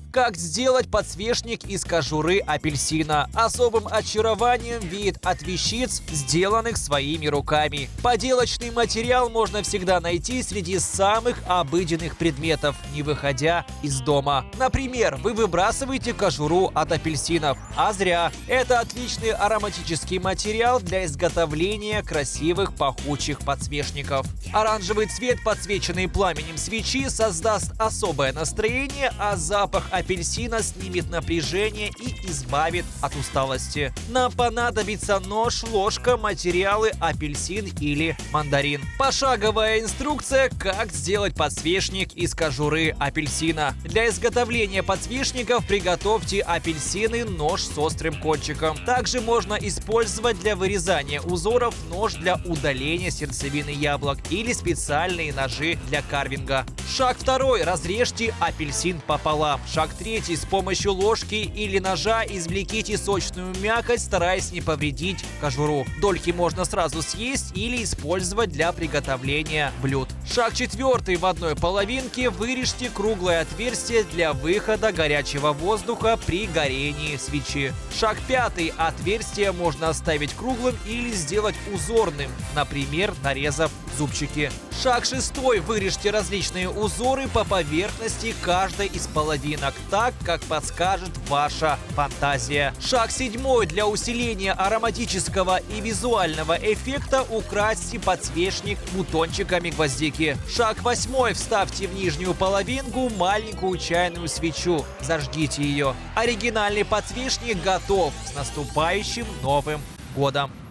Как сделать подсвечник из кожуры апельсина? Особым очарованием веет от вещиц, сделанных своими руками. Поделочный материал можно всегда найти среди самых обыденных предметов, не выходя из дома. Например, вы выбрасываете кожуру от апельсинов. А зря. Это отличный ароматический материал для изготовления красивых пахучих подсвечников. Оранжевый цвет, подсвеченный пламенем свечи, создаст особое настроение, а запах апельсина снимет напряжение и избавит от усталости. Нам понадобится нож, ложка, материалы апельсин или мандарин. Пошаговая инструкция, как сделать подсвечник из кожуры апельсина. Для изготовления подсвечников приготовьте апельсины, нож с острым кончиком. Также можно использовать для вырезания узоров нож для удаления сердцевины яблок или специальные ножи для карвинга. Шаг 2. Разрежьте апельсин пополам. Шаг 3. С помощью ложки или ножа извлеките сочную мякоть, стараясь не повредить кожуру. Дольки можно сразу съесть или использовать для приготовления блюд. Шаг 4. В одной половинке вырежьте круглое отверстие для выхода горячего воздуха при горении свечи. Шаг 5. Отверстие можно оставить круглым или сделать узорным, например, нарезав зубчики. Шаг 6. Вырежьте различные узоры по поверхности каждой из половинок, так, как подскажет ваша фантазия. Шаг 7. Для усиления ароматического и визуального эффекта украсьте подсвечник бутончиками гвоздики. Шаг 8. Вставьте в нижнюю половинку маленькую чайную свечу. Зажгите ее. Оригинальный подсвечник готов. С наступающим Новым годом!